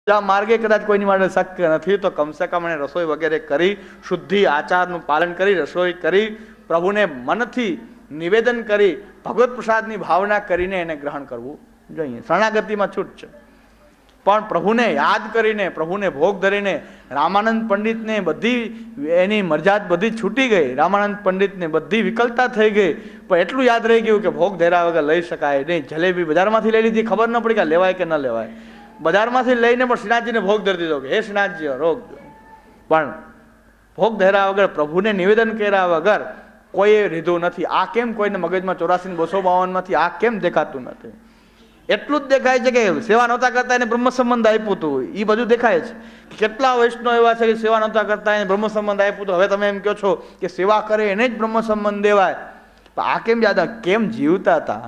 માર્ગે કદાચ કોઈની માટે શક્ય નથી તો કમસે કમ એને રસોઈ વગેરે કરી શુદ્ધિ આચારનું પાલન કરી રસોઈ કરી પ્રભુને મનથી નિવેદન કરી ભગવત પ્રસાદની ભાવના કરીને એને ગ્રહણ કરવું જોઈએ. શરણાગતિમાં છૂટ છે, પણ પ્રભુને યાદ કરીને પ્રભુને ભોગ ધરીને રામાનંદ પંડિતને બધી એની મરજાત બધી છૂટી ગઈ. રામાનંદ પંડિતને બધી વિકલતા થઈ ગઈ, પણ એટલું યાદ રહી ગયું કે ભોગ ધર્યા વગર લઈ શકાય નહીં. જલેબી બજારમાંથી લઈ લીધી, ખબર ન પડી કે લેવાય કે ન લેવાય. બજારમાંથી લઈને પણ શ્રીનાથજીને ભોગ ધરી દીધો કે હે શ્રીનાથજી રોગ, પણ ભોગ ધર્યા વગર પ્રભુને નિવેદન કર્યા વગર કોઈએ લીધું નથી. આ કેમ કોઈને મગજમાં 84-252માંથી આ કેમ દેખાતું નથી? એટલું જ દેખાય છે કે સેવા નહોતા કરતા એને બ્રહ્મ સંબંધ આપ્યું હતું, એ બધું દેખાય છે. કેટલા વૈષ્ણવ એવા છે કે સેવા નહોતા કરતા એને બ્રહ્મ સંબંધ આપ્યું હતું. હવે તમે એમ કહો છો કે સેવા કરે એને જ બ્રહ્મ સંબંધ દેવાય, પણ આ કેમ યાદ કેમ જીવતા હતા,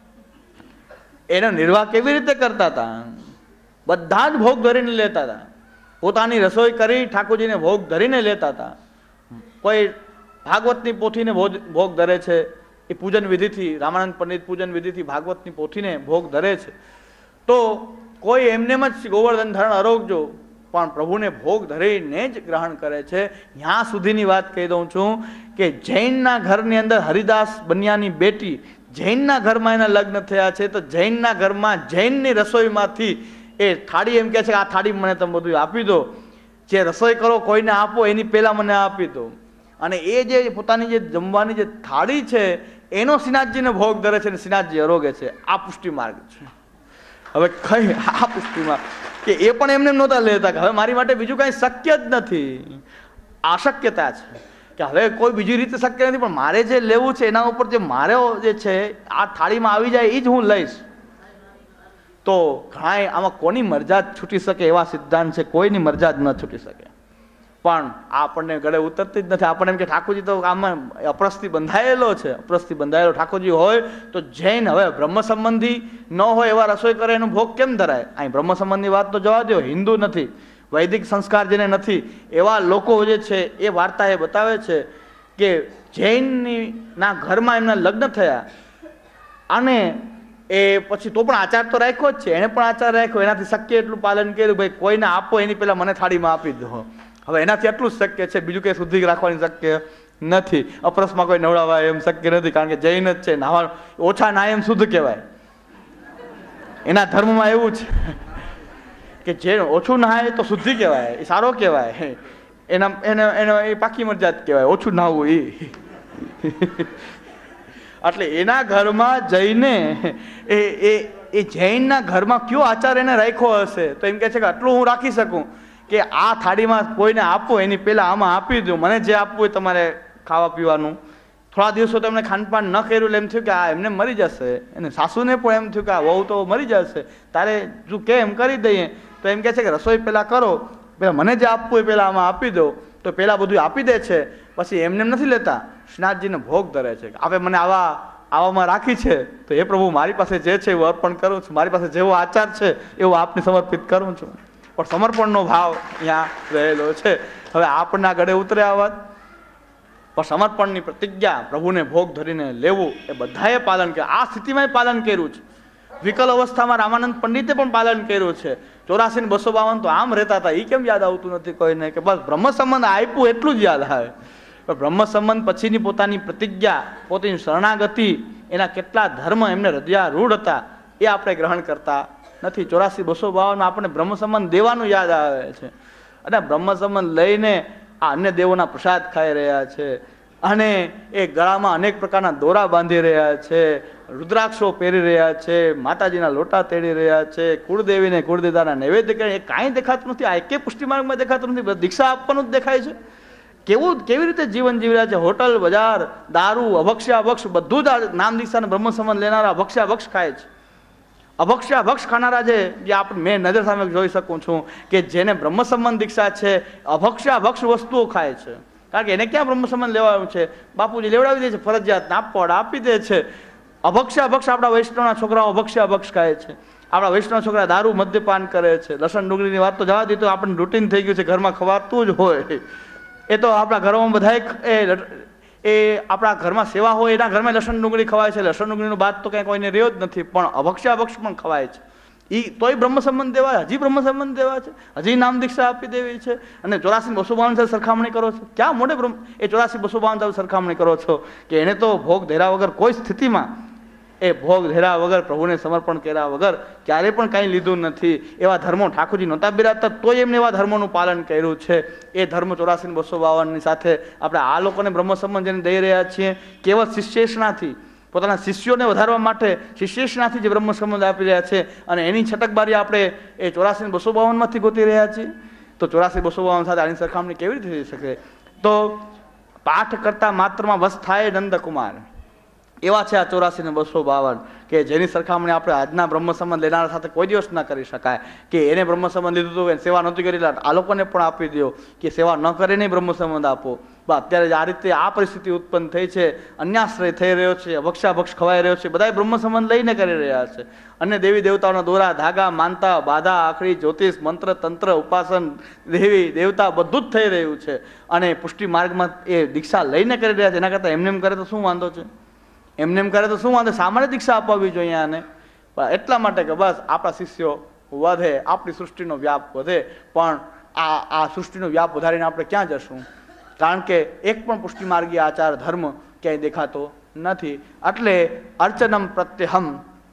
એનો નિર્વાહ કેવી રીતે કરતા હતા? બધા જ ભોગ ધરીને લેતા હતા. પોતાની રસોઈ કરી ઠાકોરજીને ભોગ ધરીને લેતા હતા. કોઈ ભાગવતની પોથીને ભોગ ધરે છે, એ પૂજન વિધિથી, રામાનંદ પંડિત પૂજન વિધિથી ભાગવતની પોથીને ભોગ ધરે છે. તો કોઈ એમનેમ જ ગોવર્ધન ધરણ અરોગજો, પણ પ્રભુને ભોગ ધરીને જ ગ્રહણ કરે છે. ત્યાં સુધીની વાત કહી દઉં છું કે જૈનના ઘરની અંદર હરિદાસ બનિયાની બેટી, જૈનના ઘરમાં એના લગ્ન થયા છે, તો જૈનના ઘરમાં જૈનની રસોઈમાંથી એ થાળી એમ કહે છે કે આ થાળી મને તમે બધું આપી દો, જે રસોઈ કરો કોઈને આપો એની પહેલાં મને આપી દો. અને એ જે પોતાની જે જમવાની જે થાળી છે એનો શ્રીનાથજીને ભોગ ધરે છે અને શ્રીનાથજી અરોગે છે. આ પુષ્ટિ માર્ગ છે. હવે કઈ આ પુષ્ટિ માર્ગ કે એ પણ એમને નહોતા લેતા કે હવે મારી માટે બીજું કાંઈ શક્ય જ નથી. આશક્યતા છે કે હવે કોઈ બીજી રીતે શક્ય નથી, પણ મારે જે લેવું છે એના ઉપર જે મારે જે છે આ થાળીમાં આવી જાય એ જ હું લઈશ. તો ઘણા આમાં કોની મરજાદ છૂટી શકે એવા સિદ્ધાંત છે, કોઈની મરજાદ ન છૂટી શકે. પણ આપણને ગળે ઉતરતી જ નથી. આપણને એમ કે ઠાકોરજી તો આમાં અપરસથી બંધાયેલો છે, અપરસથી બંધાયેલો ઠાકોરજી હોય તો જૈન હવે બ્રહ્મ સંબંધી ન હોય એવા રસોઈ કરે એનો ભોગ કેમ ધરાય? અહીં બ્રહ્મ સંબંધી વાત તો જવા દો, હિન્દુ નથી, વૈદિક સંસ્કાર જેને નથી એવા લોકો જે છે એ વાર્તા એ બતાવે છે કે જૈનના ઘરમાં એમના લગ્ન થયા અને એ પછી તો પણ આચાર તો રાખ્યો જ છે, એણે પણ આચાર રાખ્યો, એનાથી શક્ય એટલું પાલન કર્યું. ભાઈ કોઈને આપો એની પહેલાં મને થાળીમાં આપી દો. હવે એનાથી એટલું જ શક્ય છે, બીજું કંઈ શુદ્ધિ રાખવાની શક્ય નથી. અપરસમાં કોઈ નવડાવાય એમ શક્ય નથી, કારણ કે જૈન જ છે. નાવા ઓછા ના એમ શુદ્ધ કહેવાય. એના ધર્મમાં એવું છે કે જે ઓછું નહાય તો શુદ્ધિ કહેવાય, એ સારો કહેવાય. એને એ પાકી મરજાત કહેવાય, ઓછું નહાવું એ. એટલે એના ઘરમાં જઈને એ જૈનના ઘરમાં કયો આચાર એને રાખ્યો હશે? તો એમ કહે છે કે આટલું હું રાખી શકું કે આ થાળીમાં કોઈને આપો એની પહેલાં આમાં આપી દઉં, મને જે આપવું હોય તમારે ખાવા પીવાનું. થોડા દિવસો તો એમને ખાનપાન ન કર્યું એટલે એમ થયું કે આ એમને મરી જશે. એને સાસુને પણ એમ થયું કે આ વહુ તો મરી જશે, તારે જો કે એમ કરી દઈએ. તો એમ કહે છે કે રસોઈ પહેલાં કરો, પહેલાં મને જે આપવું હોય પહેલાં આમાં આપી દો. તો પહેલાં બધું આપી દે છે, પછી એમને નથી લેતા, શ્રીનાથજીને ભોગ ધરે છે. આપણે મને આવામાં રાખી છે તો એ પ્રભુ મારી પાસે જે છે એવું અર્પણ કરું છું, મારી પાસે જેવો આચાર છે એવું આપને સમર્પિત કરું છું. પણ સમર્પણનો ભાવ અહીંયા રહેલો છે. હવે આપણને આ ગળે ઉતરે આ વાત, પણ સમર્પણની પ્રતિજ્ઞા પ્રભુને ભોગ ધરીને લેવું એ બધાએ પાલન કર્યું. આ સ્થિતિમાં પાલન કર્યું છે. વિકલ અવસ્થામાં રામાનંદ પંડિતે પણ પાલન કર્યું છે. 84-252 તો આમ રહેતા હતા, એ કેમ યાદ આવતું નથી કોઈને? કે બસ બ્રહ્મ સંબંધ આપ્યું એટલું જ યાદ આવે. પણ બ્રહ્મ સંબંધ પછીની પોતાની પ્રતિજ્ઞા, પોતાની શરણાગતિ, એના કેટલા ધર્મ એમને હૃદયારૂઢ હતા એ આપણે ગ્રહણ કરતા નથી. 84-252 આપણને બ્રહ્મ સંબંધ દેવાનું યાદ આવે છે, અને બ્રહ્મ સંબંધ લઈને આ અન્ય દેવોના પ્રસાદ ખાઈ રહ્યા છે, અને એ ગળામાં અનેક પ્રકારના દોરા બાંધી રહ્યા છે, રુદ્રાક્ષો પહેરી રહ્યા છે, માતાજીના લોટા તેડી રહ્યા છે, કુળદેવીને કુળદેવતાના નૈવેદ્ય કરે. એ કાંઈ દેખાતું નથી. આ એકે પુષ્ટિ માર્ગમાં દેખાતું નથી. દીક્ષા આપવાનું જ દેખાય છે. કેવી રીતે જીવન જીવી રહ્યા છે? હોટલ, બજાર, દારૂ, અભક્ષ્યાભક્ષ બધું જ નામ દીક્ષાને બ્રહ્મ સંબંધ લેનારા અભક્ષ્યાભક્ષ ખાય છે. અભક્ષ્યાભક્ષ ખાનારા જે આપણે મેં નજર સામે જોઈ શકું છું કે જેને બ્રહ્મ સંબંધ દીક્ષા છે અભક્ષ્યાભક્ષ વસ્તુઓ ખાય છે. કારણ કે એને ક્યાં બ્રહ્મ સંબંધ લેવાનું છે? બાપુજી લેવડાવી દે છે, ફરજિયાત નાપડ આપી દે છે. અભક્ષ્યાભક્ષ આપણા વૈષ્ણવના છોકરાઓ અભક્ષ્યાભક્ષ ખાય છે. આપણા વૈષ્ણવ છોકરા દારૂ મદ્યપાન કરે છે. લસણ ડુંગળીની વાત તો જવા દે, તો આપણને રૂટીન થઈ ગયું છે, ઘરમાં ખવાતું જ હોય. એ તો આપણા ઘરોમાં બધા એ આપણા ઘરમાં સેવા હોય એના ઘરમાં લસણ ડુંગળી ખવાય છે. લસણ ડુંગળીનો બાદ તો કંઈ કોઈને રહ્યો જ નથી, પણ અભક્ષ્યાભક્ષ પણ ખવાય છે. એ તોય બ્રહ્મ સંબંધ દેવા, હજી બ્રહ્મ સંબંધ દેવા છે, હજી નામ દીક્ષા આપી દેવી છે. અને 84-252 સાથે સરખામણી કરો છો, ક્યાં મોડે એ 84-252 સાથે સરખામણી કરો છો કે એને તો ભોગ ધેરા વગર કોઈ સ્થિતિમાં એ ભોગ ધેરા વગર પ્રભુને સમર્પણ કર્યા વગર ક્યારેય પણ કાંઈ લીધું નથી. એવા ધર્મો ઠાકોરજી નહોતા બિરાજતા તોય એમને એવા ધર્મોનું પાલન કર્યું છે. એ ધર્મ 84-252 સાથે આપણે આ લોકોને બ્રહ્મ સંબંધ જેને દઈ રહ્યા છીએ કેવળ શિષ્યેષણાથી, પોતાના શિષ્યોને વધારવા માટે શિષ્યેષણાથી જે બ્રહ્મ સંબંધ આપી રહ્યા છે અને એની છટકબારી આપણે એ 84-252 ગોતી રહ્યા છીએ. તો 84-252 સાથે આની સરખામણી કેવી રીતે થઈ શકે? તો પાઠ કરતા માત્રમાં વસ થાય નંદકુમાર એવા છે આ 84-252 કે જેની સરખામણી આપણે આજના બ્રહ્મ સંબંધ લેનારા સાથે કોઈ દિવસ ન કરી શકાય. કે એને બ્રહ્મ સંબંધ લીધું હતું, સેવા નહોતી કરી, આ લોકોને પણ આપી દો કે સેવા ન કરે નહીં બ્રહ્મ સંબંધ આપો. અત્યારે આ રીતે આ પરિસ્થિતિ ઉત્પન્ન થઈ છે, અન્યાશ્રય થઈ રહ્યો છે, ભક્ષાભક્ષ ખવાઈ રહ્યો છે, બધા બ્રહ્મ સંબંધ લઈને કરી રહ્યા છે. અને દેવી દેવતાઓના દોરા ધાગા માનતા બાધા આખરી જ્યોતિષ મંત્ર તંત્ર ઉપાસન દેવી દેવતા બધું જ થઈ રહ્યું છે. અને પુષ્ટિ માર્ગમાં એ દીક્ષા લઈને કરી રહ્યા છે. એના કરતાં એમને કરે તો શું વાંધો છે? એમને કરે તો શું વાંધો? સામાન્ય દીક્ષા અપાવવી જોઈએ આને. પણ એટલા માટે કે બસ આપણા શિષ્યો વધે, આપણી સૃષ્ટિનો વ્યાપ વધે. પણ આ સૃષ્ટિનો વ્યાપ વધારીને આપણે ક્યાં જશું? કારણ કે એક પણ પુષ્ટિ માર્ગીય આચાર ધર્મ ક્યાંય દેખાતો નથી. એટલે અર્ચનમ પ્રત્યહમ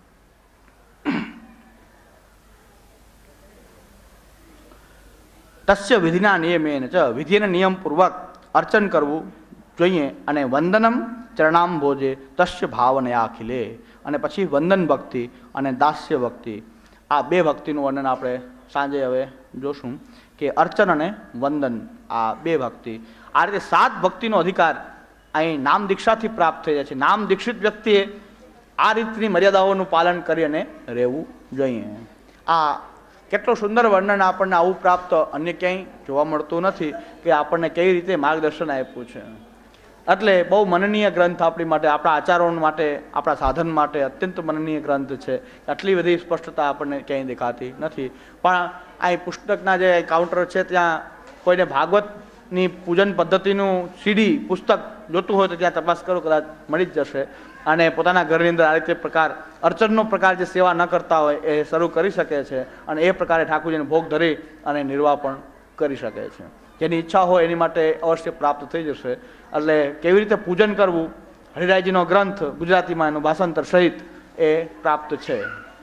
તસ્ય વિધિના નિયમેન ચ, વિધિના નિયમપૂર્વક અર્ચન કરવું જોઈએ. અને વંદનમ ચરણાંભોજે તસ્ય ભાવનયા અખિલે, અને પછી વંદન ભક્તિ અને દાસ્ય ભક્તિ, આ બે ભક્તિનું વર્ણન આપણે સાંજે હવે જોશું કે અર્ચન અને વંદન આ બે ભક્તિ. આ રીતે 7 ભક્તિનો અધિકાર અહીં નામ દીક્ષાથી પ્રાપ્ત થઈ જાય છે. નામ દીક્ષિત વ્યક્તિએ આ રીતની મર્યાદાઓનું પાલન કરી અને રહેવું જોઈએ. આ કેટલું સુંદર વર્ણન આપણને આવું પ્રાપ્ત અન્ય ક્યાંય જોવા મળતું નથી કે આપણને કેવી રીતે માર્ગદર્શન આપ્યું છે. એટલે બહુ મનનીય ગ્રંથ આપણી માટે, આપણા આચારો માટે, આપણા સાધન માટે અત્યંત મનનીય ગ્રંથ છે. આટલી બધી સ્પષ્ટતા આપણને ક્યાંય દેખાતી નથી. પણ આ પુસ્તકના જે કાઉન્ટર છે ત્યાં કોઈને ભાગવતની પૂજન પદ્ધતિનું સીડી પુસ્તક જોતું હોય તો ત્યાં તપાસ કરો, કદાચ મળી જ જશે. અને પોતાના ઘરની અંદર આ રીતે પ્રકાર અર્ચનનો પ્રકાર જે સેવા ન કરતા હોય એ શરૂ કરી શકે છે. અને એ પ્રકારે ઠાકોરજીને ભોગ ધરી અને નિર્વાહ પણ કરી શકે છે. જેની ઈચ્છા હોય એની માટે અવશ્ય પ્રાપ્ત થઈ જશે. એટલે કેવી રીતે પૂજન કરવું, હરિરાયજીનો ગ્રંથ ગુજરાતીમાં એનું ભાષાંતર સહિત એ પ્રાપ્ત છે.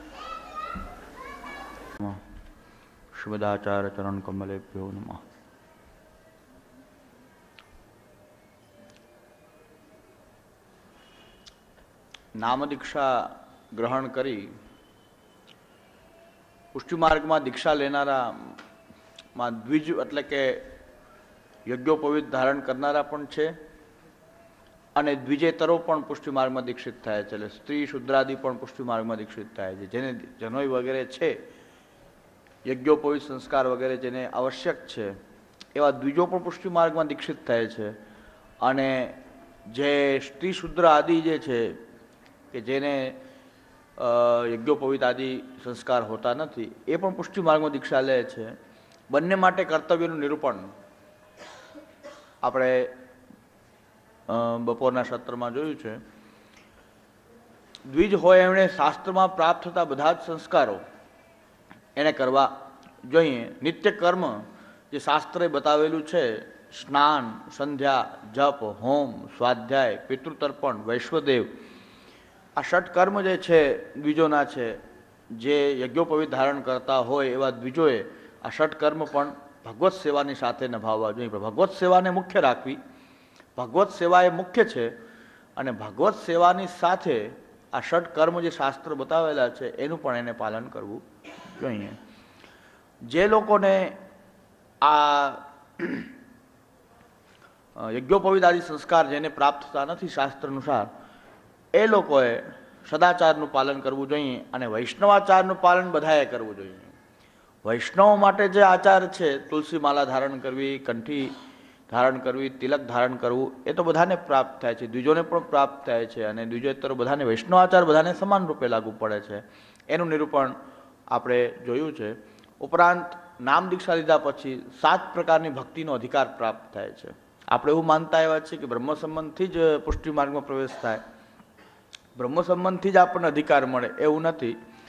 શુભદાચાર્ય ચરણ કમલેભ્યો નમઃ. નામ દીક્ષા ગ્રહણ કરી પુષ્ટિ માર્ગમાં દીક્ષા લેનારામાં દ્વિજ એટલે કે યજ્ઞોપવિત ધારણ કરનારા પણ છે અને દ્વિજેતરો પણ પુષ્ટિ માર્ગમાં દીક્ષિત થાય છે. એટલે સ્ત્રી શુદ્રાદિ પણ પુષ્ટિ માર્ગમાં દીક્ષિત થાય છે. જેને જનોઈ વગેરે છે, યજ્ઞોપવિત સંસ્કાર વગેરે જેને આવશ્યક છે એવા દ્વિજો પણ પુષ્ટિ માર્ગમાં દીક્ષિત થાય છે. અને જે સ્ત્રી શુદ્ર આદિ જે છે કે જેને યજ્ઞોપવિત આદિ સંસ્કાર હોતા નથી એ પણ પુષ્ટિ માર્ગમાં દીક્ષા લે છે. બંને માટે કર્તવ્યનું નિરૂપણ આપણે બપોરના સત્રમાં જોયું છે. દ્વિજ હોય એમણે શાસ્ત્રમાં પ્રાપ્ત થતા બધા જ સંસ્કારો એને કરવા જોઈએ. નિત્ય કર્મ જે શાસ્ત્રે બતાવેલું છે, સ્નાન, સંધ્યા, જપ, હોમ, સ્વાધ્યાય, પિતૃતર્પણ, વૈશ્વદેવ, આ ષટ કર્મ જે છે દ્વિજોના છે. જે યજ્ઞોપવિત ધારણ કરતા હોય એવા દ્વિજોએ આ ષટ કર્મ પણ ભગવત સેવાની સાથે નિભાવવા જોઈએ. ભગવત સેવાને મુખ્ય રાખવી, ભગવત સેવા એ મુખ્ય છે. અને ભગવત સેવાની સાથે આ ષટ કર્મ જે શાસ્ત્ર બતાવેલા છે એનું પણ એને પાલન કરવું જોઈએ. જે લોકોને આ યજ્ઞોપવિત આદિ સંસ્કાર જેને પ્રાપ્ત થતા નથી શાસ્ત્ર અનુસાર, એ લોકોએ સદાચારનું પાલન કરવું જોઈએ. અને વૈષ્ણવાચારનું પાલન બધાએ કરવું જોઈએ. વૈષ્ણવ માટે જે આચાર છે, તુલસી માલા ધારણ કરવી, કંઠી ધારણ કરવી, તિલક ધારણ કરવું, એ તો બધાને પ્રાપ્ત થાય છે, દ્વિજોને પણ પ્રાપ્ત થાય છે. અને દ્વિજોત્તર બધાને વૈષ્ણવાચાર બધાને સમાન રૂપે લાગુ પડે છે. એનું નિરૂપણ આપણે જોયું છે. ઉપરાંત નામ દીક્ષા લીધા પછી 7 પ્રકારની ભક્તિનો અધિકાર પ્રાપ્ત થાય છે. આપણે એવું માનતા આવ્યા છીએ કે બ્રહ્મ સંબંધથી જ પુષ્ટિ માર્ગમાં પ્રવેશ થાય, બ્રહ્મ સંબંધથી જ આપણને અધિકાર મળે, એવું નથી.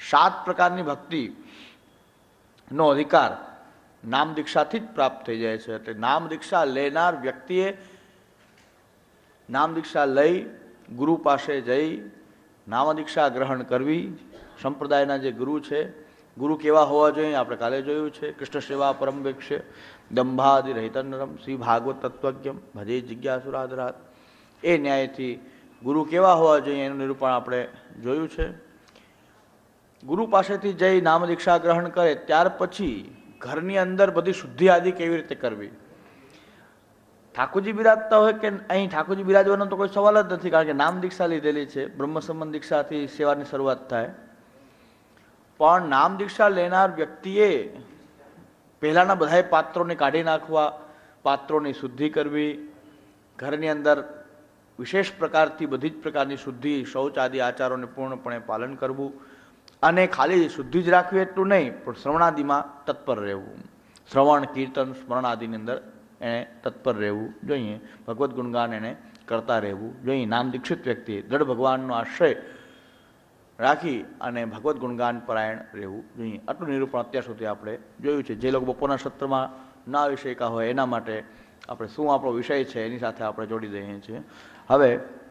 7 પ્રકારની ભક્તિનો અધિકાર નામ દીક્ષાથી જ પ્રાપ્ત થઈ જાય છે. એટલે નામ દીક્ષા લેનાર વ્યક્તિએ નામ દીક્ષા લઈ ગુરુ પાસે જઈ નામ દીક્ષા ગ્રહણ કરવી. સંપ્રદાયના જે ગુરુ છે, ગુરુ કેવા હોવા જોઈએ આપણે કાલે જોયું છે. કૃષ્ણ સેવા પરમ વેક્ષ્ય દંભાદિ રહિતનરમ શ્રી ભાગવત તત્વજ્ઞમ ભજે જિજ્ઞાસુરાદરાત. એ ન્યાયથી ગુરુ કેવા હોવા જોઈએ એનું નિરૂપણ આપણે જોયું છે. ગુરુ પાસેથી જઈ નામ દીક્ષા ગ્રહણ કરે ત્યાર પછી ઘરની અંદર બધી શુદ્ધિ આદિ કેવી રીતે કરવી. ઠાકોરજી બિરાજતા હોય કે અહીં ઠાકોરજી બિરાજવાનો તો કોઈ સવાલ જ નથી, કારણ કે નામ દીક્ષા લીધેલી છે. બ્રહ્મ સંબંધ દીક્ષાથી સેવાની શરૂઆત થાય. પણ નામ દીક્ષા લેનાર વ્યક્તિએ પહેલાંના બધા પાત્રોને કાઢી નાખવા, પાત્રોની શુદ્ધિ કરવી, ઘરની અંદર વિશેષ પ્રકારથી બધી જ પ્રકારની શુદ્ધિ, શૌચ આદિ આચારોને પૂર્ણપણે પાલન કરવું. અને ખાલી શુદ્ધિ જ રાખવી એટલું નહીં, પણ શ્રવણાદિમાં તત્પર રહેવું. શ્રવણ, કીર્તન, સ્મરણ આદિની અંદર એને તત્પર રહેવું જોઈએ. ભગવદ્ ગુણગાન એને કરતા રહેવું જોઈએ. નામ દીક્ષિત વ્યક્તિએ દ્રઢ ભગવાનનો આશ્રય રાખી અને ભગવદ્ ગુણગાન પરાયણ રહેવું જોઈએ. આટલું નિરૂપણ અત્યાર સુધી આપણે જોયું છે. જે લોકો બપોરના સત્રમાં ના આવી શક્યા હોય એના માટે આપણે શું આપણો વિષય છે એની સાથે આપણે જોડી દઈએ છીએ. હવે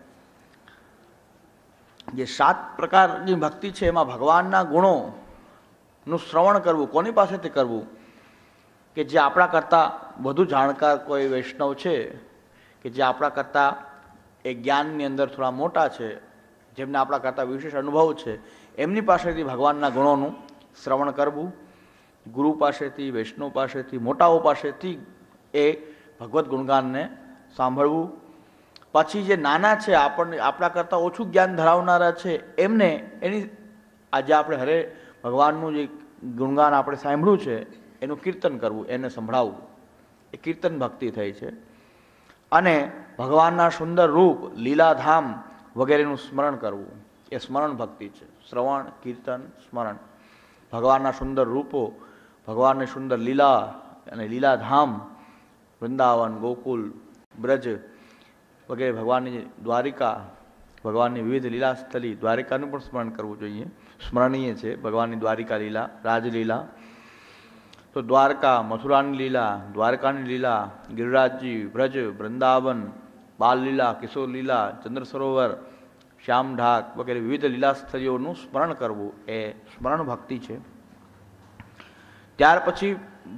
જે 7 પ્રકારની ભક્તિ છે એમાં ભગવાનના ગુણોનું શ્રવણ કરવું કોની પાસેથી કરવું? કે જે આપણા કરતાં વધુ જાણકાર કોઈ વૈષ્ણવ છે, કે જે આપણા કરતાં એ જ્ઞાનની અંદર થોડા મોટા છે, જેમને આપણા કરતાં વિશેષ અનુભવ છે, એમની પાસેથી ભગવાનના ગુણોનું શ્રવણ કરવું. ગુરુ પાસેથી, વૈષ્ણવ પાસેથી, મોટાઓ પાસેથી એ ભગવદ્ ગુણગાનને સાંભળવું. પછી જે નાના છે, આપણા કરતાં ઓછું જ્ઞાન ધરાવનારા છે, એમને એની આજે આપણે હરે ભગવાનનું જે ગુણગાન આપણે સાંભળ્યું છે એનું કીર્તન કરવું, એને સંભળાવવું. એ કીર્તન ભક્તિ થઈ છે. અને ભગવાનના સુંદર રૂપ, લીલાધામ વગેરેનું સ્મરણ કરવું, એ સ્મરણ ભક્તિ છે. શ્રવણ, કીર્તન, સ્મરણ, ભગવાનના સુંદર રૂપો, ભગવાનની સુંદર લીલા અને લીલાધામ, વૃંદાવન, ગોકુલ, બ્રજ વગેરે, ભગવાનની દ્વારિકા, ભગવાનની વિવિધ લીલાસ્થલી, દ્વારિકાનું પણ સ્મરણ કરવું જોઈએ. સ્મરણીય છે ભગવાનની દ્વારિકા લીલા, રાજલીલા. તો દ્વારકા, મથુરાની લીલા, દ્વારકાની લીલા, ગિરિરાજજી, બ્રજ, વૃંદાવન, બાલ લીલા, કિશોર લીલા, ચંદ્ર સરોવર, શ્યામઢાક વગેરે વિવિધ લીલાસ્થળીઓનું સ્મરણ કરવું એ સ્મરણ ભક્તિ છે. ત્યાર પછી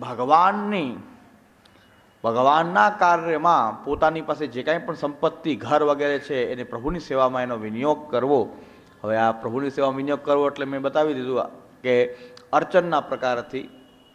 ભગવાનના કાર્યમાં પોતાની પાસે જે કાંઈ પણ સંપત્તિ, ઘર વગેરે છે એને પ્રભુની સેવામાં એનો વિનિયોગ કરવો. હવે આ પ્રભુની સેવામાં વિનિયોગ કરવો એટલે મેં બતાવી દીધું કે અર્ચનના પ્રકારથી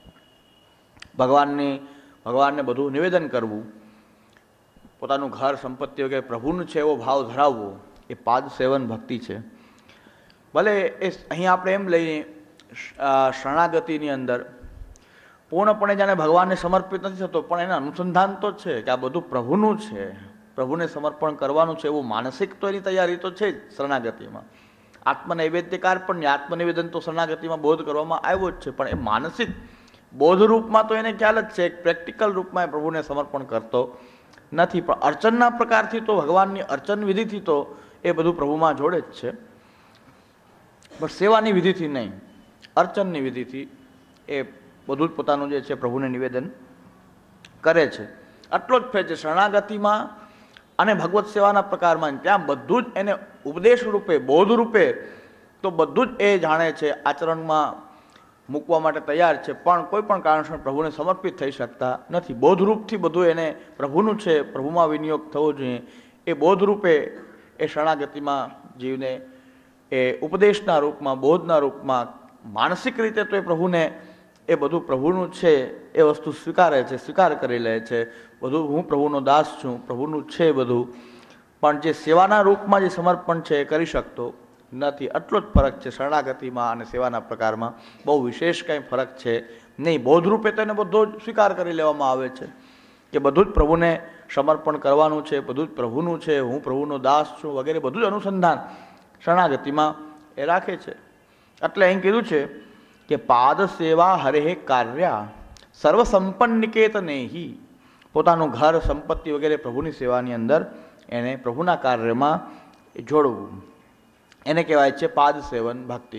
ભગવાનને બધું નિવેદન કરવું, પોતાનું ઘર, સંપત્તિ વગેરે પ્રભુનું છે એવો ભાવ ધરાવવો, એ પાદ સેવન ભક્તિ છે. ભલે એ અહીં આપણે એમ લઈએ શરણાગતિની અંદર પૂર્ણપણે જાણે ભગવાનને સમર્પિત નથી થતો, પણ એના અનુસંધાન તો છે કે આ બધું પ્રભુનું છે, પ્રભુને સમર્પણ કરવાનું છે, એવું માનસિક તો એની તૈયારી તો છે જ શરણાગતિમાં. આત્મનૈવેદ્યકાર પણ આત્મનિવેદન તો શરણાગતિમાં બોધ કરવામાં આવ્યો જ છે, પણ એ માનસિક બોધ રૂપમાં તો એને ખ્યાલ જ છે, એક પ્રેક્ટિકલ રૂપમાં એ પ્રભુને સમર્પણ કરતો નથી. પણ અર્ચનના પ્રકારથી તો ભગવાનની અર્ચન વિધિથી તો એ બધું પ્રભુમાં જોડે જ છે, પણ સેવાની વિધિથી નહીં, અર્ચનની વિધિથી એ બધું જ પોતાનું જે છે પ્રભુને નિવેદન કરે છે. આટલો જ ફેર છે શરણાગતિમાં અને ભગવત સેવાના પ્રકારમાં. ત્યાં બધું જ એને ઉપદેશ રૂપે, બોધ રૂપે તો બધું જ એ જાણે છે, આચરણમાં મૂકવા માટે તૈયાર છે, પણ કોઈ પણ કારણસર પ્રભુને સમર્પિત થઈ શકતા નથી. બોધરૂપથી બધું એને પ્રભુનું છે, પ્રભુમાં વિનિયોગ થવો જોઈએ. એ બોધરૂપે એ શરણાગતિમાં જીવને એ ઉપદેશના રૂપમાં, બોધના રૂપમાં માનસિક રીતે તો એ પ્રભુને, એ બધું પ્રભુનું છે એ વસ્તુ સ્વીકારે છે, સ્વીકાર કરી લે છે. બધું હું પ્રભુનો દાસ છું, પ્રભુનું છે બધું, પણ જે સેવાના રૂપમાં જે સમર્પણ છે એ કરી શકતો નથી. આટલો જ ફરક છે શરણાગતિમાં અને સેવાના પ્રકારમાં. બહુ વિશેષ કંઈ ફરક છે નહીં. બોધરૂપે તો એને બધો જ સ્વીકાર કરી લેવામાં આવે છે કે બધું જ પ્રભુને સમર્પણ કરવાનું છે, બધું જ પ્રભુનું છે, હું પ્રભુનો દાસ છું વગેરે બધું જ અનુસંધાન શરણાગતિમાં એ રાખે છે. એટલે અહીં કીધું છે કે પાદ સેવા હરે કાર્યા સર્વસંપન્નિકેતનેહી. પોતાનું ઘર, સંપત્તિ વગેરે પ્રભુની સેવાની અંદર એને પ્રભુના કાર્યમાં જોડવું, એને કહેવાય છે પાદ સેવન ભક્તિ.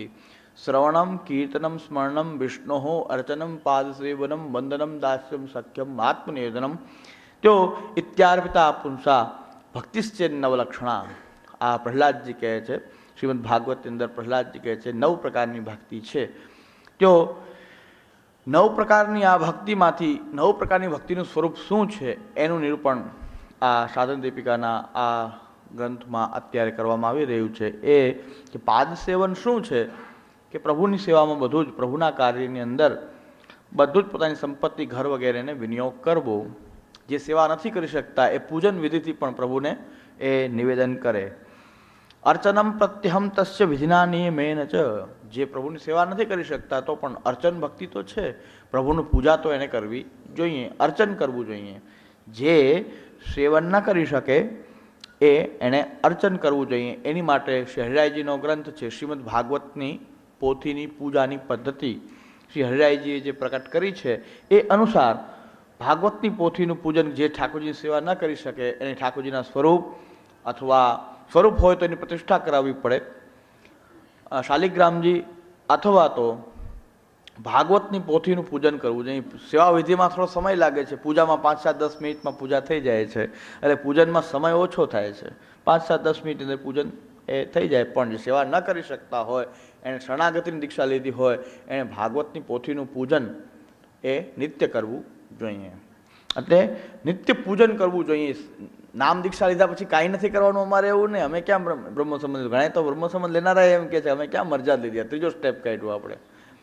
શ્રવણમ કીર્તનમ સ્મરણમ વિષ્ણો અર્ચનમ પાદસેવનમ વંદનમ દાસ્યમ સખ્યમ આત્મનિવેદનમ તો ઇત્યાર્પિતા પુંસા ભક્તિશ્ચેદ નવલક્ષણા. આ પ્રહલાદજી કહે છે, શ્રીમદ ભાગવતની અંદર પ્રહલાદજી કહે છે 9 પ્રકારની ભક્તિ છે. તો 9 પ્રકારની આ ભક્તિમાંથી 9 પ્રકારની ભક્તિનું સ્વરૂપ શું છે એનું નિરૂપણ આ સાધન દીપિકાના આ ગ્રંથમાં અત્યારે કરવામાં આવી રહ્યું છે. એ કે પાદ સેવન શું છે કે પ્રભુની સેવામાં બધું જ પ્રભુના કાર્યની અંદર બધું જ પોતાની સંપત્તિ ઘર વગેરેને વિનિયોગ કરવો. જે સેવા નથી કરી શકતા એ પૂજન વિધિથી પણ પ્રભુને એ નિવેદન કરે. અર્ચનમ પ્રત્યહમ તસ્ય વિધિના નિયમેન ચ. જે પ્રભુની સેવા નથી કરી શકતા તો પણ અર્ચન ભક્તિ તો છે, પ્રભુની પૂજા તો એને કરવી જોઈએ, અર્ચન કરવું જોઈએ. જે સેવન ન કરી શકે એ એને અર્ચન કરવું જોઈએ. એની માટે શ્રી હરિરાયજીનો ગ્રંથ છે શ્રીમદ ભાગવતની પોથીની પૂજાની પદ્ધતિ શ્રી હરિરાયજીએ જે પ્રકટ કરી છે એ અનુસાર ભાગવતની પોથીનું પૂજન જે ઠાકોરજીની સેવા ન કરી શકે એને ઠાકોરજીના સ્વરૂપ અથવા સ્વરૂપ હોય તો એની પ્રતિષ્ઠા કરાવવી પડે, શાલિગ્રામજી, અથવા તો ભાગવતની પોથીનું પૂજન કરવું જોઈએ. સેવા વિધિમાં થોડો સમય લાગે છે, પૂજામાં 5-7-10 મિનિટમાં પૂજા થઈ જાય છે, એટલે પૂજનમાં સમય ઓછો થાય છે. 5-7-10 મિનિટ અંદર પૂજન એ થઈ જાય. પણ જે સેવા ન કરી શકતા હોય, એણે શરણાગતિની દીક્ષા લીધી હોય, એણે ભાગવતની પોથીનું પૂજન એ નિત્ય કરવું જોઈએ. એટલે નિત્ય પૂજન કરવું જોઈએ. નામ દીક્ષા લીધા પછી કાંઈ નથી કરવાનું અમારે એવું નહીં. અમે ક્યાં બ્રહ્મ સંબંધ, ઘણા તો બ્રહ્મ સંબંધ લેનારા એમ કે છે અમે ક્યાં મરજાદ લીધી, ત્રીજો સ્ટેપ કાઢ્યું આપણે.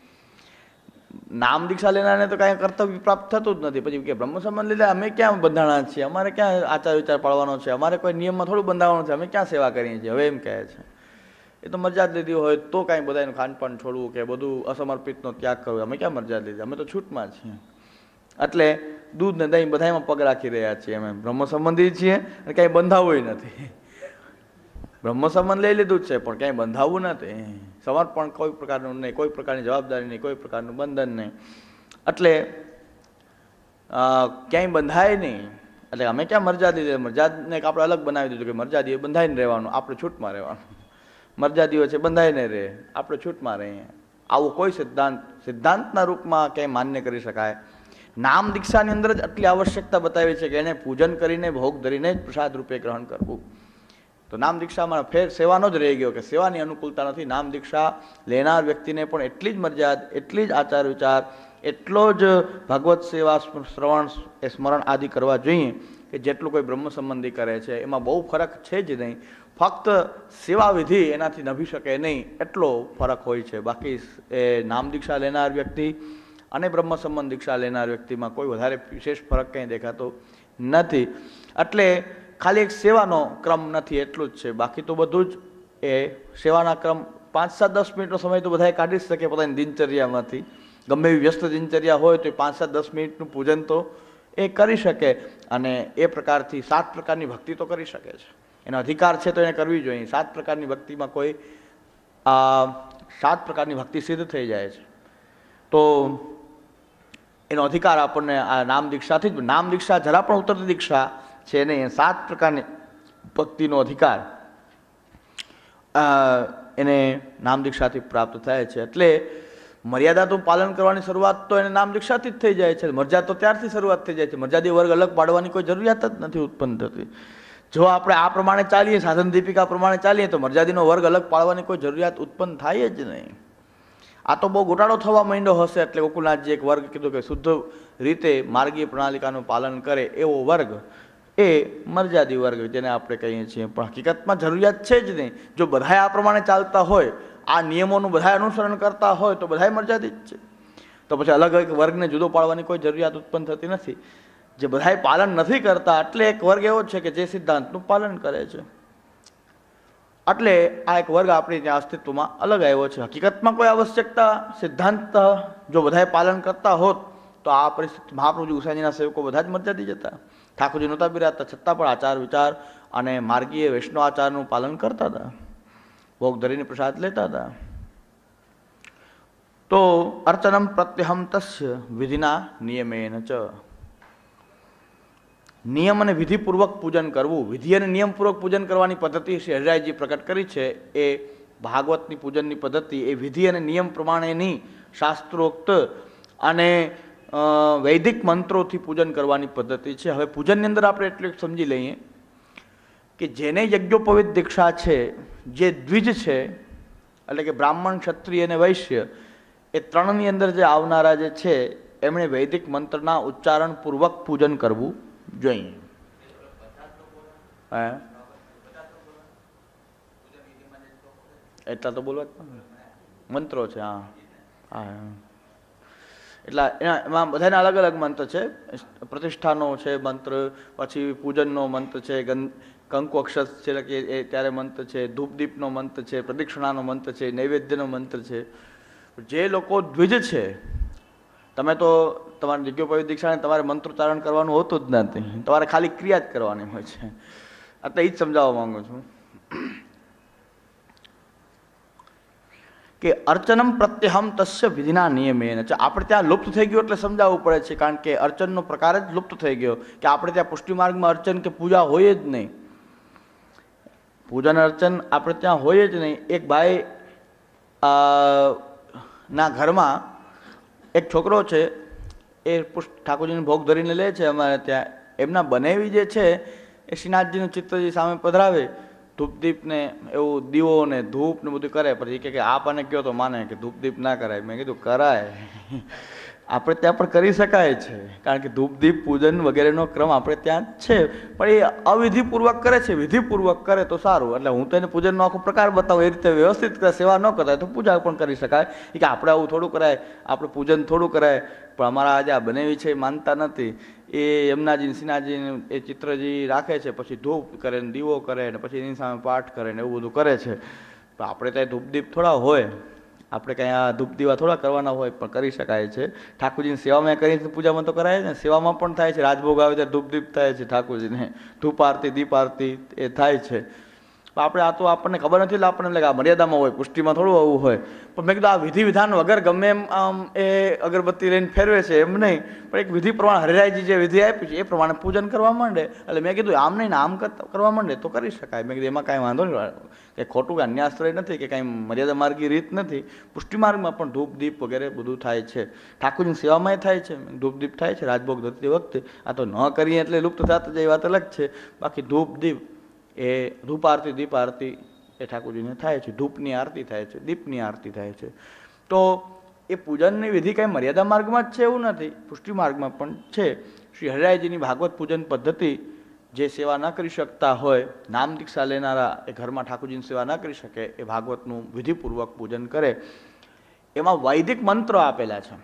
નામ દીક્ષા લેનારને તો કાંઈ કર્તવ્ય પ્રાપ્ત થતું જ નથી. પછી કે બ્રહ્મ સંબંધ લીધા અમે ક્યાં બંધાણા છીએ, અમારે ક્યાં આચાર વિચાર પાળવાનો છે, અમારે કોઈ નિયમમાં થોડું બંધાવવાનું છે, અમે ક્યાં સેવા કરીએ છીએ, હવે એમ કહે છે. એ તો મરજાદ લીધી હોય તો કાંઈ બધાનું ખાનપાન છોડવું કે બધું અસમર્પિતનો ત્યાગ કરવો, અમે ક્યાં મરજાદ લીધી, અમે તો છૂટમાં છીએ. એટલે દૂધ ને દહીં બધામાં પગ રાખી રહ્યા છીએ. અમે બ્રહ્મ સંબંધી છીએ અને કાંઈ બંધાવવું નથી. બ્રહ્મ સંબંધ લઈ લીધું જ છે પણ ક્યાંય બંધાવવું નથી. સમર્પણ કોઈ પ્રકારનું નહીં, કોઈ પ્રકારની જવાબદારી નહીં, કોઈ પ્રકારનું બંધન નહીં. એટલે ક્યાંય બંધાય નહીં. એટલે અમે ક્યાં મરજાદ લીધી, મરજાદને આપણે અલગ બનાવી દીધું કે મરજાદી બંધાઈને રહેવાનું, આપણે છૂટમાં રહેવાનું. મરજાદીઓ છે બંધાઈને રહે, આપણે છૂટમાં રહીએ. આવું કોઈ સિદ્ધાંતના રૂપમાં ક્યાંય માન્ય કરી શકાય. નામ દીક્ષાની અંદર જ આટલી આવશ્યકતા બતાવી છે કે એને પૂજન કરીને ભોગ ધરીને જ પ્રસાદ રૂપે ગ્રહણ કરવું. તો નામ દીક્ષામાં ફેર સેવાનો જ રહી ગયો કે સેવાની અનુકૂળતા નથી. નામ દીક્ષા લેનાર વ્યક્તિને પણ એટલી જ મર્યાદ, એટલી જ આચાર વિચાર, એટલો જ ભગવત સેવા શ્રવણ સ્મરણ આદિ કરવા જોઈએ કે જેટલું કોઈ બ્રહ્મ સંબંધી કરે છે. એમાં બહુ ફરક છે જ નહીં. ફક્ત સેવા વિધિ એનાથી નભી શકે નહીં એટલો ફરક હોય છે. બાકી એ નામ દીક્ષા લેનાર વ્યક્તિ અને બ્રહ્મ સંબંધ દીક્ષા લેનાર વ્યક્તિમાં કોઈ વધારે વિશેષ ફરક કંઈ દેખાતો નથી. એટલે ખાલી એક સેવાનો ક્રમ નથી એટલું જ છે. બાકી તો બધું જ એ સેવાના ક્રમ 5-7-10 મિનિટનો સમય તો બધાએ કાઢી જ શકે પોતાની દિનચર્યામાંથી. ગમે એવી વ્યસ્ત દિનચર્યા હોય તો 5-7-10 મિનિટનું પૂજન તો એ કરી શકે અને એ પ્રકારથી 7 પ્રકારની ભક્તિ તો કરી શકે છે. એનો અધિકાર છે તો એને કરવી જોઈએ. 7 પ્રકારની ભક્તિમાં કોઈ 7 પ્રકારની ભક્તિ સિદ્ધ થઈ જાય છે. તો એનો અધિકાર આપણને આ નામ દીક્ષાથી જ, નામ દીક્ષા જરા પણ ઉતરતી દીક્ષા છે નહીં. 7 પ્રકારની ભક્તિનો અધિકાર એને નામ દીક્ષાથી પ્રાપ્ત થાય છે. એટલે મર્યાદા તો પાલન કરવાની શરૂઆત તો એને નામ દીક્ષાથી જ થઈ જાય છે. મર્યાદા તો ત્યારથી શરૂઆત થઈ જાય છે. મર્યાદી વર્ગ અલગ પાડવાની કોઈ જરૂરિયાત જ નથી ઉત્પન્ન થતી. જો આપણે આ પ્રમાણે ચાલીએ, સાધન દીપિકા પ્રમાણે ચાલીએ તો મર્યાદીનો વર્ગ અલગ પાડવાની કોઈ જરૂરિયાત ઉત્પન્ન થાય જ નહીં. આ તો બહુ ગોટાળો થવા માંડ્યો હશે એટલે ગોકુલનાથજી એક વર્ગ કીધું કે શુદ્ધ રીતે માર્ગીય પ્રણાલિકાનું પાલન કરે એવો વર્ગ એ મર્યાદી વર્ગ જેને આપણે કહીએ છીએ. પણ હકીકતમાં જરૂરિયાત છે જ નહીં. જો બધાએ આ પ્રમાણે ચાલતા હોય, આ નિયમોનું બધાએ અનુસરણ કરતા હોય તો બધાએ મર્યાદિત છે. તો પછી અલગ એક વર્ગને જુદો પાડવાની કોઈ જરૂરિયાત ઉત્પન્ન થતી નથી. જે બધાએ પાલન નથી કરતા એટલે એક વર્ગ એવો છે કે જે સિદ્ધાંતનું પાલન કરે છે. એટલે આ એક વર્ગ આપણી ત્યાં અસ્તિત્વમાં અલગ આવ્યો છે. હકીકતમાં કોઈ આવશ્યકતા સિદ્ધાંત જો બધાએ પાલન કરતા હોત તો આ પરિસ્થિતિ મહાપ્રભુજી ગુસાઈજીના સેવકો બધા જ મર્યાદી જતા. ઠાકોરજી નહોતા બિરાજતા છતાં પણ આચાર વિચાર અને માર્ગીય વૈષ્ણવ આચારનું પાલન કરતા હતા. ભોગ ધરીને પ્રસાદ લેતા હતા. તો અર્ચનમ પ્રત્યહમ તસ્ય વિધિના નિયમેન ચ. નિયમ અને વિધિપૂર્વક પૂજન કરવું. વિધિ અને નિયમપૂર્વક પૂજન કરવાની પદ્ધતિ શ્રી હરિરાયજી પ્રકટ કરી છે એ ભાગવતની પૂજનની પદ્ધતિ એ વિધિ અને નિયમ પ્રમાણેની શાસ્ત્રોક્ત અને વૈદિક મંત્રોથી પૂજન કરવાની પદ્ધતિ છે. હવે પૂજનની અંદર આપણે એટલું સમજી લઈએ કે જેને યજ્ઞોપવિત દીક્ષા છે, જે દ્વિજ છે, એટલે કે બ્રાહ્મણ, ક્ષત્રિય અને વૈશ્ય, એ ત્રણની અંદર જે આવનારા જે છે એમણે વૈદિક મંત્રના ઉચ્ચારણ પૂર્વક પૂજન કરવું જોઈએ. એટલા તો બોલવા મંત્રો છે. હા હા, એટલે એમાં બધાના અલગ અલગ મંત્ર છે. પ્રતિષ્ઠાનો છે મંત્ર, પછી પૂજનનો મંત્ર છે, કંકુ અક્ષત છે કે એ ત્યારે મંત્ર છે, ધૂપદીપનો મંત્ર છે, પ્રદક્ષિણાનો મંત્ર છે, નૈવેદ્યનો મંત્ર છે. જે લોકો દ્વિજ છે, તમે તો તમારી યજ્ઞોપવિત દીક્ષાને તમારે મંત્રોચ્ચારણ કરવાનું હોતું જ નથી, તમારે ખાલી ક્રિયા જ કરવાની હોય છે. એટલે એ જ સમજાવવા માંગુ છું કે અર્ચનમ પ્રત્યહમ તસ્ય વિધિના નિયમેન. આપણે ત્યાં લુપ્ત થઈ ગયું એટલે સમજાવવું પડે છે, કારણ કે અર્ચનનો પ્રકાર જ લુપ્ત થઈ ગયો, કે આપણે ત્યાં પુષ્ટિ માર્ગમાં અર્ચન કે પૂજા હોય જ નહીં. પૂજન અર્ચન આપણે ત્યાં હોય જ નહીં. એક ભાઈ ના ઘરમાં એક છોકરો છે, એ ઠાકોરજીનો ભોગ ધરીને લે છે. અમારે ત્યાં એમના બનેવી જે છે એ શ્રીનાથજીનું ચિત્રજી સામે પધરાવે, ધૂપદીપ ને એવું દીવો ને ધૂપ ને બધું કરે. પછી કે આપને કહો તો માને કે ધૂપદીપ ના કરાય. મેં કીધું કરાય, આપણે ત્યાં પણ કરી શકાય છે, કારણ કે ધૂપદીપ પૂજન વગેરેનો ક્રમ આપણે ત્યાં જ છે. પણ એ અવિધિપૂર્વક કરે છે, વિધિપૂર્વક કરે તો સારું. એટલે હું તો એને પૂજનનો આખો પ્રકાર બતાવું, એ રીતે વ્યવસ્થિત કરે. સેવા ન કરાય તો પૂજા પણ કરી શકાય. કે આપણે આવું થોડું કરાય, આપણે પૂજન થોડું કરાય. પણ અમારા આજે આ બનેવી છે એ માનતા નથી. એ યમુનાજી શ્રીનાથજી એ ચિત્રજી રાખે છે, પછી ધૂપ કરે ને દીવો કરે ને પછી એની સામે પાઠ કરે ને એવું બધું કરે છે. તો આપણે ત્યાં ધૂપદીપ થોડા હોય, આપણે કંઈ આ ધૂપ દીવા થોડા કરવાના હોય, પણ કરી શકાય છે. ઠાકોરજીની સેવામાં કરી પૂજામાં તો કરાય ને, સેવામાં પણ થાય છે. રાજભોગ આવે ત્યારે ધૂપ દીપ થાય છે ઠાકોરજીને, ધૂપ આરતી દીપ આરતી એ થાય છે. આપણે આ તો આપણને ખબર નથી, એટલે આપણને લાગે આ મર્યાદામાં હોય, પુષ્ટિમાં થોડું આવું હોય. પણ મેં કીધું આ વિધિ વિધાન વગર ગમે એમ આમ એ અગરબત્તી લઈને ફેરવે છે એમ નહીં, પણ એક વિધિ પ્રમાણે હરિરાયજી જે વિધિ આપી છે એ પ્રમાણે પૂજન કરવા માંડે. એટલે મેં કીધું આમ નહીં ને આમ કરવા માંડે તો કરી શકાય. મેં કીધું એમાં કાંઈ વાંધો નહીં, કે ખોટું કે અન્યાશ્રય નથી, કે કાંઈ મર્યાદા માર્ગી રીત નથી. પુષ્ટિ માર્ગમાં પણ ધૂપ દીપ વગેરે બધું થાય છે. ઠાકોરજીની સેવામાં થાય છે, ધૂપ દીપ થાય છે રાજભોગ ધરતી વખતે. આ તો ન કરીએ એટલે લુપ્ત થતા જાય, એ વાત અલગ છે. બાકી ધૂપ દીપ એ ધૂપ આરતી દીપ આરતી એ ઠાકોરજીને થાય છે. ધૂપની આરતી થાય છે, દીપની આરતી થાય છે. તો એ પૂજનની વિધિ કાંઈ મર્યાદા માર્ગમાં જ છે એવું નથી, પુષ્ટિ માર્ગમાં પણ છે. શ્રી હરિરાયજીની ભાગવત પૂજન પદ્ધતિ, જે સેવા ન કરી શકતા હોય, નામ દીક્ષા લેનારા એ ઘરમાં ઠાકોરજીની સેવા ન કરી શકે, એ ભાગવતનું વિધિપૂર્વક પૂજન કરે. એમાં વૈદિક મંત્રો આપેલા છે,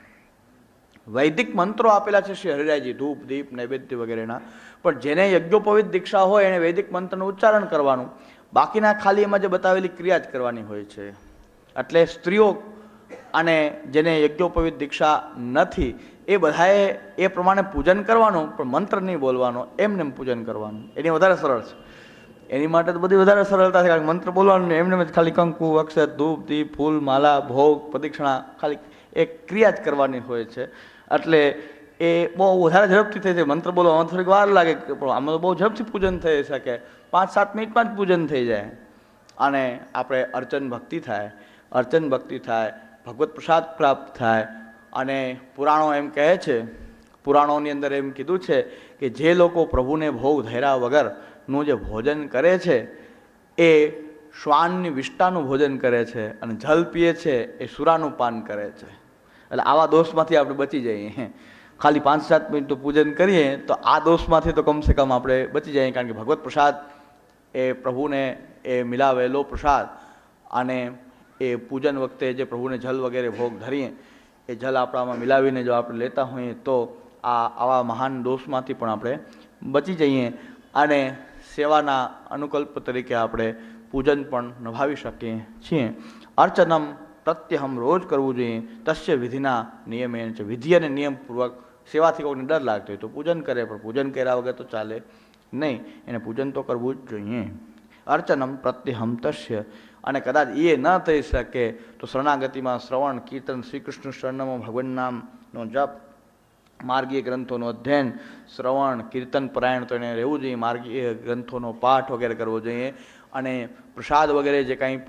વૈદિક મંત્રો આપેલા છે શ્રી હરિરાયજી, ધૂપ દીપ નૈવેદ્ય વગેરેના. પણ જેને યજ્ઞોપવિત દીક્ષા હોય એને વૈદિક મંત્રનું ઉચ્ચારણ કરવાનું, બાકીના ખાલી એમાં જે બતાવેલી ક્રિયા જ કરવાની હોય છે. એટલે સ્ત્રીઓ અને જેને યજ્ઞોપવિત દીક્ષા નથી એ બધાએ એ પ્રમાણે પૂજન કરવાનું, પણ મંત્ર નહીં બોલવાનો, એમને પૂજન કરવાનું. એની વધારે સરળ છે. એની માટે તો બધી વધારે સરળતા છે, કારણ કે મંત્ર બોલવાનું નહીં, એમને ખાલી કંકુ અક્ષત ધૂપ દીપ ફૂલ માલા ભોગ પ્રદક્ષિણા ખાલી એક ક્રિયા જ કરવાની હોય છે. એટલે એ બહુ વધારે ઝડપથી થઈ જાય. મંત્ર બોલવામાં થોડીક વાર લાગે, પણ આમાં તો બહુ ઝડપથી પૂજન થઈ શકે. 5-7 મિનિટમાં જ પૂજન થઈ જાય. અને આપણે અર્ચન ભક્તિ થાય, અર્ચન ભક્તિ થાય, ભગવત પ્રસાદ પ્રાપ્ત થાય. અને પુરાણો એમ કહે છે, પુરાણોની અંદર એમ કીધું છે કે જે લોકો પ્રભુને ભોગ ધર્યા વગરનું જે ભોજન કરે છે એ શ્વાનની વિષ્ટાનું ભોજન કરે છે, અને જલ પીએ છે એ સુરાનું પાન કરે છે. એટલે આવા દોષમાંથી આપણે બચી જઈએ. ખાલી 5-7 મિનિટ તો પૂજન કરીએ તો આ દોષમાંથી તો કમસે કમ આપણે બચી જઈએ. કારણ કે ભગવત પ્રસાદ એ પ્રભુને એ મિલાવેલો પ્રસાદ, અને એ પૂજન વખતે જે પ્રભુને જલ વગેરે ભોગ ધરીએ એ જલ આપણામાં મિલાવીને જો આપણે લેતા હોઈએ તો આવા મહાન દોષમાંથી પણ આપણે બચી જઈએ. અને સેવાના અનુકલ્પ તરીકે આપણે પૂજન પણ નિભાવી શકીએ છીએ. અર્ચનમ પ્રત્યહમ રોજ કરવું જોઈએ. તસ્ય વિધિના નિયમે છે. વિધિ અને નિયમપૂર્વક સેવાથી કોઈને ડર લાગતો હોય તો પૂજન કરે, પણ પૂજન કર્યા વગર તો ચાલે નહીં. એને પૂજન તો કરવું જ જોઈએ. અર્ચનમ પ્રત્યહમ તસ્ય. અને કદાચ એ ન થઈ શકે તો શરણાગતિમાં શ્રવણ કીર્તન, શ્રી કૃષ્ણ શરણમાં ભગવાન નામનો જપ, માર્ગીય ગ્રંથોનું અધ્યયન, શ્રવણ કીર્તન પરાયણ તો એને રહેવું જોઈએ. માર્ગીય ગ્રંથોનો પાઠ વગેરે કરવો જોઈએ. અને પ્રસાદ વગેરે જે કંઈ પણ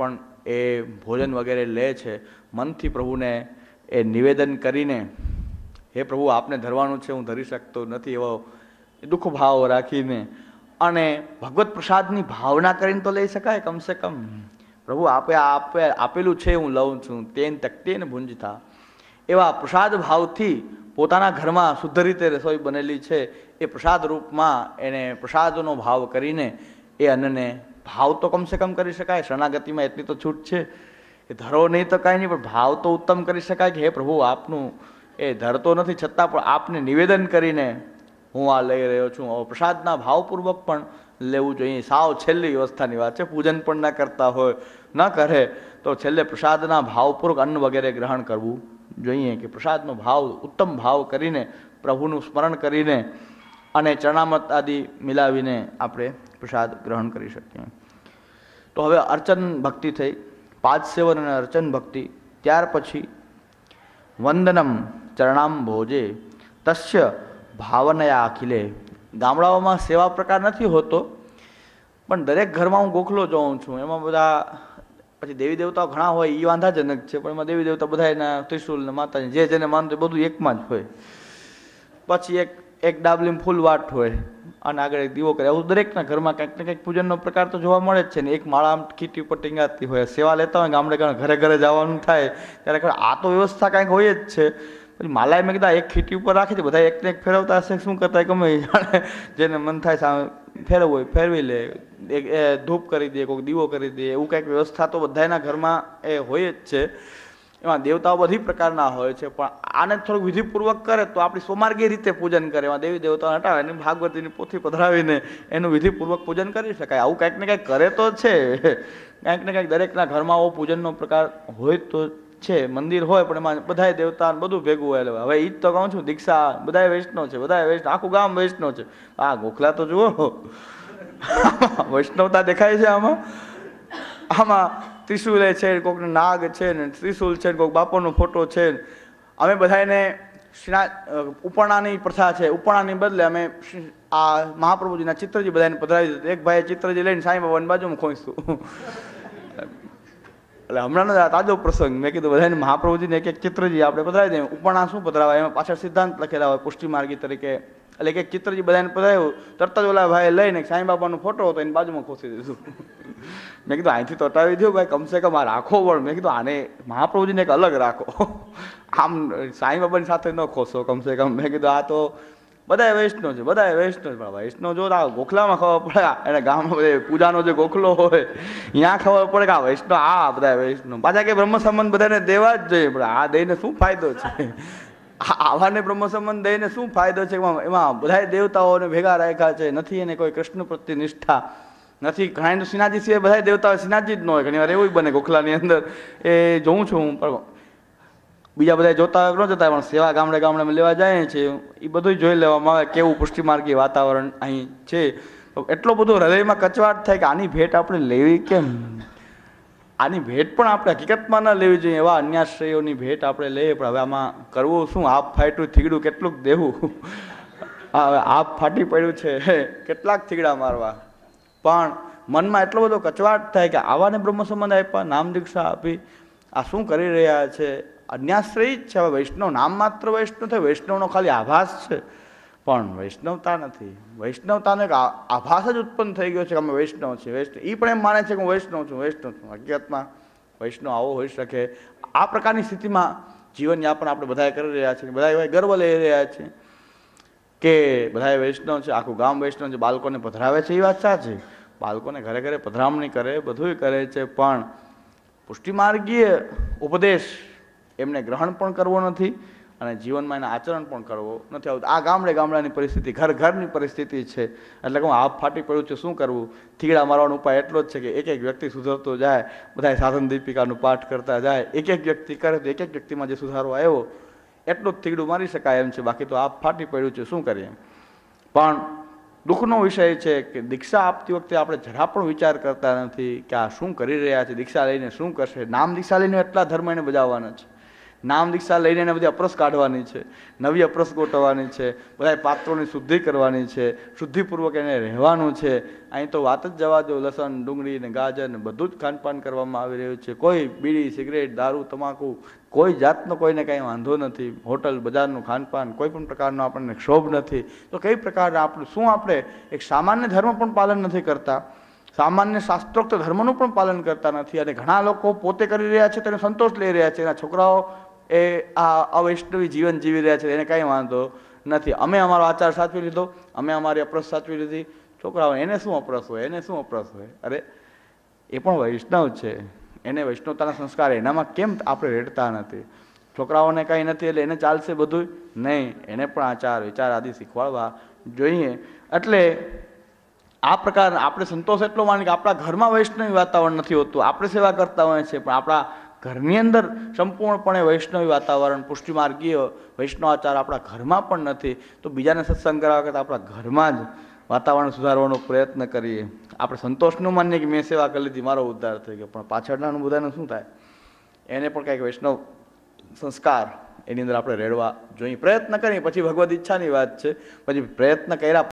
એ ભોજન વગેરે લે છે, મનથી પ્રભુને એ નિવેદન કરીને, હે પ્રભુ આપને ધરવાનું છે, હું ધરી શકતો નથી, એવો દુઃખ ભાવ રાખીને અને ભગવત પ્રસાદની ભાવના કરીને તો લઈ શકાય. કમસે કમ પ્રભુ આપેલું છે, હું લઉં છું, તેન તકતેન ભુંજતા, એવા પ્રસાદ ભાવથી પોતાના ઘરમાં શુદ્ધ રીતે રસોઈ બનેલી છે એ પ્રસાદ રૂપમાં એને પ્રસાદનો ભાવ કરીને એ અન્નને ભાવ તો કમસે કમ કરી શકાય. શરણાગતિમાં એટલી તો છૂટ છે કે ધરો નહીં તો કાંઈ નહીં, પણ ભાવ તો ઉત્તમ કરી શકાય કે હે પ્રભુ આપનું એ ધરતો નથી, છતાં પણ આપને નિવેદન કરીને હું આ લઈ રહ્યો છું. પ્રસાદના ભાવપૂર્વક પણ લેવું જોઈએ. સાવ છેલ્લી વ્યવસ્થાની વાત છે. પૂજન પણ ન કરતા હોય, ન કરે તો છેલ્લે પ્રસાદના ભાવપૂર્વક અન્ન વગેરે ગ્રહણ કરવું જોઈએ, કે પ્રસાદનો ભાવ ઉત્તમ ભાવ કરીને પ્રભુનું સ્મરણ કરીને અને ચરણામૃત આદિ મિલાવીને આપણે પ્રસાદ ગ્રહણ કરી શકીએ. તો હવે અર્ચન ભક્તિ થઈ, પાદ સેવન અને અર્ચન ભક્તિ. ત્યાર પછી વંદનમ ચરણામ ભોજે તસ્ય ભાવનયા અખિલે. ગામડાઓમાં સેવા પ્રકાર નથી હોતો, પણ દરેક ઘરમાં હું ગોખલો જોઉં છું, એમાં બધા પછી દેવી દેવતાઓ ઘણા હોય એ વાંધાજનક છે, પણ એમાં દેવી દેવતા બધા એના ત્રિશુલ ને માતાજી જે જેને માનતું બધું એકમાં જ હોય. પછી એક ડાબલીમાં ફૂલ વાટ હોય અને આગળ એક દીવો કરે. આવું દરેકના ઘરમાં કંઈક ને કંઈક પૂજનનો પ્રકાર તો જોવા મળે જ છે ને. એક માળા આમ ખીટી ઉપર ટીંગાતી હોય, સેવા લેતા હોય ગામડે ઘરે ઘરે જવાનું થાય ત્યારે આ તો વ્યવસ્થા કાંઈક હોય જ છે. પછી માલાએ મેં કીધા એક ખીટી ઉપર રાખી છે, બધા એકને એક ફેરવતા હશે, શું કરતા ગમે જાણે, જેને મન થાય સામે ફેરવવું હોય ફેરવી લે, એક ધૂપ કરી દે, કોઈક દીવો કરી દે, એવું કંઈક વ્યવસ્થા તો બધાના ઘરમાં એ હોય જ છે. એમાં દેવતાઓ બધી પ્રકારના હોય છે, પણ આને થોડુંક વિધિપૂર્વક કરે તો આપણી સ્વમાર્ગી રીતે પૂજન કરે. એમાં દેવી દેવતાઓ હટાવે અને ભાગવતીની પોથી પધરાવીને એનું વિધિપૂર્વક પૂજન કરી શકાય. આવું કંઈક ને કંઈક કરે તો છે, કંઈક ને કંઈક દરેકના ઘરમાં આવો પૂજનનો પ્રકાર હોય તો છે. મંદિર હોય પણ એમાં બધાય દેવતા બધું ભેગું હોય. હવે એ જ તો કહું છું, દીક્ષા બધાય વૈષ્ણવ છે, બધાય વૈષ્ણવ, આખું ગામ વૈષ્ણવ છે. આ ગોખલા તો જુઓ, વૈષ્ણવતા દેખાય છે આમાં ત્રિશુલે છે, કોઈકને નાગ છે ને ત્રિશુલ છે, કોઈક બાપોનો ફોટો છે. અમે બધાને ઉપરણાની પ્રથા છે, ઉપરણાની બદલે અમે આ મહાપ્રભુજીના ચિત્રજી બધાને પધરાવી દીધું. એક ભાઈએ ચિત્રજી લઈને સાંઈ બાબાની બાજુમાં ખોઈશું. એટલે હમણાંનો તાજો પ્રસંગ, મેં કીધું બધાને મહાપ્રભુજીને એક એક ચિત્રજી આપણે પધરાવી દઈએ. ઉપરણા શું પધરાવાય, એમાં પાછળ સિદ્ધાંત લખેલા હોય પુષ્ટિ માર્ગી તરીકે. એટલે એક ચિત્રજી બધાને પધરાવ્યું, તરત જ ઓલા ભાઈ લઈને સાંઈ બાબાનો ફોટો હતો એની બાજુમાં ખોસી દીધું. મેં કીધું અહીંથી તો હટાવી દો ભાઈ, કમસે કમ આ રાખો. પણ મેં કીધું આને મહાપ્રભુજીને એક અલગ રાખો, આમ સાંઈ બાબાની સાથે ન ખોસો કમસે કમ. મેં કીધું આ તો બધા વૈષ્ણવ છે, બધા વૈષ્ણવ છે, પણ વૈષ્ણવ જો આ ગોખલામાં ખબર પડે, એને ગામમાં બધે પૂજાનો જે ગોખલો હોય ત્યાં ખબર પડે કે આ વૈષ્ણવ, આ બધા વૈષ્ણવ. પાછા કે બ્રહ્મ સંબંધ બધાને દેવા જ જોઈએ, પણ આ દઈને શું ફાયદો છે? આવાને બ્રહ્મ સંબંધ દઈને શું ફાયદો છે? એમાં બધા દેવતાઓને ભેગા રાખ્યા છે, નથી એને કોઈ કૃષ્ણ પ્રત્યે નિષ્ઠા નથી. ઘણા તો શ્રીનાથજી સિવાય બધા દેવતાઓ શ્રીનાથજી જ ન હોય, ઘણી વાર એવું બને ગોખલાની અંદર. એ જોઉં છું હું, પણ બીજા બધા જોતા હોય ન જતા, પણ સેવા ગામડે ગામડે લેવા જાય છે એ બધું જોઈ લેવામાં આવે કેવું પુષ્ટિમાર્ગી વાતાવરણ અહીં છે. તો એટલો બધો હૃદયમાં કચવાટ થાય કે આની ભેટ આપણે લેવી કેમ? આની ભેટ પણ આપણે હકીકતમાં ન લેવી જોઈએ. એવા અન્યાશ્રયોની ભેટ આપણે લઈએ, પણ હવે આમાં કરવું શું? આપ ફાટ્યું થીગડું કેટલુંક દેવું? હવે આપ ફાટી પડ્યું છે, કેટલાક થીગડા મારવા? પણ મનમાં એટલો બધો કચવાટ થાય કે આવાને બ્રહ્મ સંબંધ આપ્યા, નામ દીક્ષા આપી, આ શું કરી રહ્યા છે? અન્યાશ્રય જ છે. હવે વૈષ્ણવ નામ માત્ર વૈષ્ણવ થાય, વૈષ્ણવનો ખાલી આભાસ છે, પણ વૈષ્ણવતા નથી. વૈષ્ણવતાનો એક આભાસ જ ઉત્પન્ન થઈ ગયો છે કે અમે વૈષ્ણવ છીએ. વૈષ્ણવ એ પણ એમ માને છે કે હું વૈષ્ણવ છું, વૈષ્ણવ છું. હકીકતમાં વૈષ્ણવ આવો હોઈ શકે? આ પ્રકારની સ્થિતિમાં જીવનયાપન આપણે બધા કરી રહ્યા છીએ, બધા એવા ગર્વ લઈ રહ્યા છીએ કે બધા વૈષ્ણવ છે, આખું ગામ વૈષ્ણવ છે. બાળકોને પધરાવે છે એ વાત સાચી, બાળકોને ઘરે ઘરે પધરામણી કરે, બધું કરે છે, પણ પુષ્ટિમાર્ગીય ઉપદેશ એમને ગ્રહણ પણ કરવો નથી અને જીવનમાં એના આચરણ પણ કરવો નથી આવતું. આ ગામડે ગામડાની પરિસ્થિતિ, ઘર ઘરની પરિસ્થિતિ છે. એટલે કહું આપ ફાટી પડ્યું છે, શું કરવું? થીગડા મારવાનો ઉપાય એટલો જ છે કે એક એક વ્યક્તિ સુધરતો જાય, બધા સાધન દીપિકાનું પાઠ કરતા જાય, એક એક વ્યક્તિ કરે તો એક એક વ્યક્તિમાં જે સુધારો આવ્યો એટલું જ થીગડું મારી શકાય એમ છે. બાકી તો આપ ફાટી પડ્યું છે, શું કરીએ? પણ દુઃખનો વિષય છે કે દીક્ષા આપતી વખતે આપણે જરા પણ વિચાર કરતા નથી કે આ શું કરી રહ્યા છે, દીક્ષા લઈને શું કરશે. નામ દીક્ષા લઈને એટલા ધર્મ એને બજાવવાના છે, નામ દીક્ષા લઈને એને બધી અપરસ કાઢવાની છે, નવી અપરસ ગોઠવવાની છે, બધા પાત્રોની શુદ્ધિ કરવાની છે, શુદ્ધિપૂર્વક એને રહેવાનું છે. અહીં તો વાત જ જવા દો, લસણ ડુંગળી ને ગાજર ને બધું જ ખાનપાન કરવામાં આવી રહ્યું છે. કોઈ બીડી સિગરેટ દારૂ તમાકુ કોઈ જાતનો કોઈને કાંઈ વાંધો નથી. હોટલ બજારનું ખાનપાન કોઈ પણ પ્રકારનો આપણને ક્ષોભ નથી. તો કઈ પ્રકારના આપણે એક સામાન્ય ધર્મ પણ પાલન નથી કરતા, સામાન્ય શાસ્ત્રોક્ત ધર્મનું પણ પાલન કરતા નથી. અને ઘણા લોકો પોતે કરી રહ્યા છે તેને સંતોષ લઈ રહ્યા છે, એના છોકરાઓ એ આ અવૈષ્ણવી જીવન જીવી રહ્યા છે એને કાંઈ વાંધો નથી. અમે અમારો આચાર સાચવી લીધો, અમે અમારી અપરસ સાચવી લીધી, છોકરાઓ એને શું અપરસ હોય, એને શું અપરસ હોય. અરે એ પણ વૈષ્ણવ છે, એને વૈષ્ણવતાના સંસ્કાર એનામાં કેમ આપણે રેડતા નથી? છોકરાઓને કાંઈ નથી એટલે એને ચાલશે બધું નહીં, એને પણ આચાર વિચાર આદિ શીખવાડવા જોઈએ. એટલે આ પ્રકાર આપણે સંતોષ એટલો માની કે આપણા ઘરમાં વૈષ્ણવી વાતાવરણ નથી હોતું. આપણે સેવા કરતા હોઈએ છીએ પણ આપણા ઘરની અંદર સંપૂર્ણપણે વૈષ્ણવી વાતાવરણ, પુષ્ટિમાર્ગીય વૈષ્ણવાચાર આપણા ઘરમાં પણ નથી. તો બીજાને સત્સંગ કરવા કરતાં આપણા ઘરમાં જ વાતાવરણ સુધારવાનો પ્રયત્ન કરીએ. આપણે સંતોષનું માનીએ કે મેં સેવા કરી લીધી, મારો ઉદ્ધાર થઈ ગયો, પણ પાછળનાનું બધાનું શું થાય? એને પણ કંઈક વૈષ્ણવ સંસ્કાર એની અંદર આપણે રેડવા જોઈએ. પ્રયત્ન કરીએ પછી ભગવદ ઈચ્છાની વાત છે. પછી પ્રયત્ન કર્યા